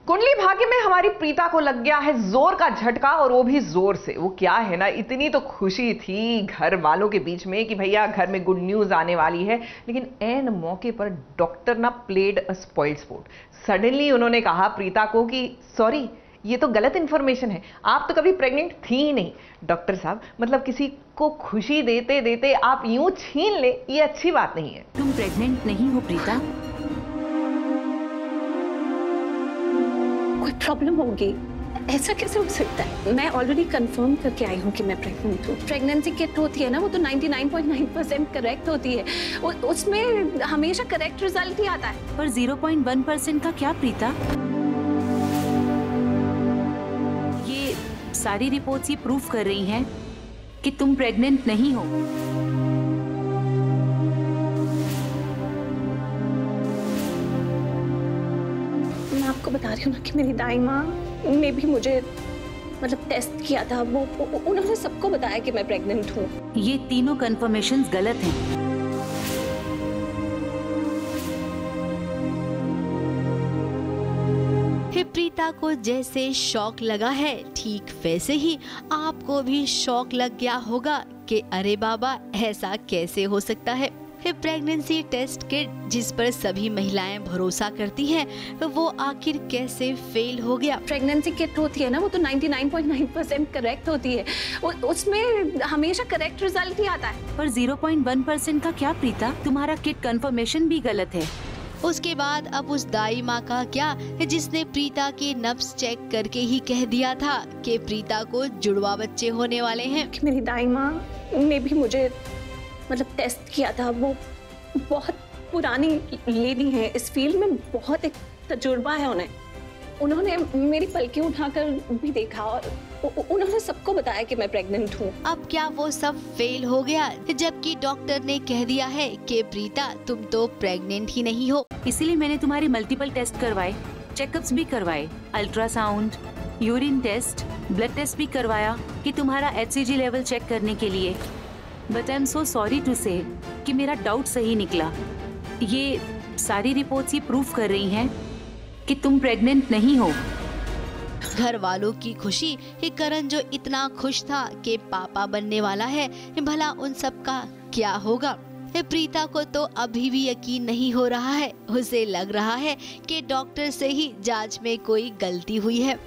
कुंडली भाग्य में हमारी प्रीता को लग गया है जोर का झटका, और वो भी जोर से। वो क्या है ना, इतनी तो खुशी थी घर वालों के बीच में कि भैया घर में गुड न्यूज आने वाली है, लेकिन एन मौके पर डॉक्टर ना played a spoiled sport. Suddenly उन्होंने कहा प्रीता को कि सॉरी, ये तो गलत इंफॉर्मेशन है, आप तो कभी प्रेग्नेंट थी ही नहीं। डॉक्टर साहब, मतलब किसी को खुशी देते देते आप यूं छीन ले, ये अच्छी बात नहीं है। तुम प्रेग्नेंट नहीं हो प्रीता। कोई प्रॉब्लम होगी, ऐसा कैसे हो सकता है? मैं ऑलरेडी कंफर्म करके आई हूँ कि मैं प्रेग्नेंट हूँ। प्रेगनेंसी किट होती है ना, वो तो 99.9% करेक्ट होती है, उसमें हमेशा करेक्ट रिजल्ट ही आता है। पर 0.1% का क्या प्रीता? ये सारी रिपोर्ट्स ये प्रूफ कर रही हैं कि तुम प्रेग्नेंट नहीं हो। आपको बता रही हूँ ना कि मेरी दाई माँ ने भी मुझे मतलब टेस्ट किया था, वो उन्होंने सबको बताया कि मैं प्रेग्नेंट हूँ। ये तीनों कंफर्मेशंस गलत हैं। प्रीता को जैसे शॉक लगा है, ठीक वैसे ही आपको भी शॉक लग गया होगा कि अरे बाबा, ऐसा कैसे हो सकता है। प्रेगनेंसी टेस्ट किट जिस पर सभी महिलाएं भरोसा करती हैं, वो आखिर कैसे फेल हो गया। प्रेगनेंसी किट होती है ना, वो तो 99.9% करेक्ट होती है, उसमें हमेशा करेक्ट रिजल्ट ही आता है। पर 0.1% का क्या प्रीता? तुम्हारा किट कंफर्मेशन भी गलत है। उसके बाद अब उस दाई माँ का क्या, जिसने प्रीता के नब्ज चेक करके ही कह दिया था कि प्रीता को जुड़वा बच्चे होने वाले हैं। कि मेरी दाई माँ ने भी मुझे मतलब टेस्ट किया था, वो बहुत पुरानी लेडी है, इस फील्ड में बहुत एक तजुर्बा है उन्हें। उन्होंने मेरी पलकें उठाकर भी देखा और उन्होंने सबको बताया कि मैं प्रेग्नेंट हूँ। अब क्या वो सब फेल हो गया, जबकि डॉक्टर ने कह दिया है कि प्रीता तुम तो प्रेग्नेंट ही नहीं हो। इसीलिए मैंने तुम्हारे मल्टीपल टेस्ट करवाए, चेकअप्स भी करवाए, ultrasound, urine test, blood test भी करवाया कि तुम्हारा HCG लेवल चेक करने के लिए। But I am so sorry to say कि मेरा डाउट सही निकला। ये सारी रिपोर्ट्स ये प्रूफ कर रही हैं कि तुम प्रेग्नेंट नहीं हो। घर वालों की खुशी कि करण जो इतना खुश था कि पापा बनने वाला है, भला उन सब का क्या होगा। प्रीता को तो अभी भी यकीन नहीं हो रहा है। उसे लग रहा है कि डॉक्टर से ही जांच में कोई गलती हुई है।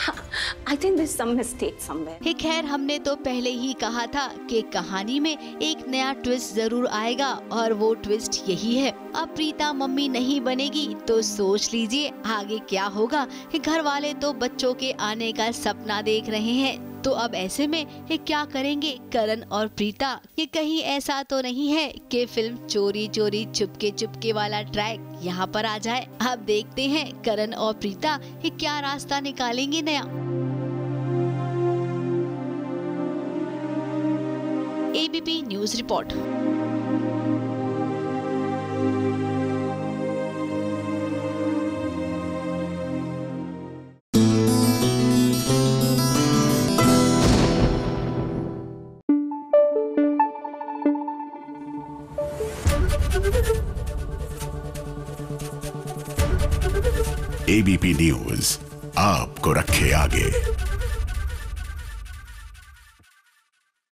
I think there's some mistake somewhere. खैर, हमने तो पहले ही कहा था कि कहानी में एक नया ट्विस्ट जरूर आएगा, और वो ट्विस्ट यही है, अब प्रीता मम्मी नहीं बनेगी तो सोच लीजिए आगे क्या होगा। घर वाले तो बच्चों के आने का सपना देख रहे हैं, तो अब ऐसे में ये क्या करेंगे करण और प्रीता। ये कहीं ऐसा तो नहीं है कि फिल्म चोरी चोरी चुपके चुपके वाला ट्रैक यहाँ पर आ जाए। अब देखते हैं करण और प्रीता ये क्या रास्ता निकालेंगे नया। ABP news report. ABP news आपको रखे आगे।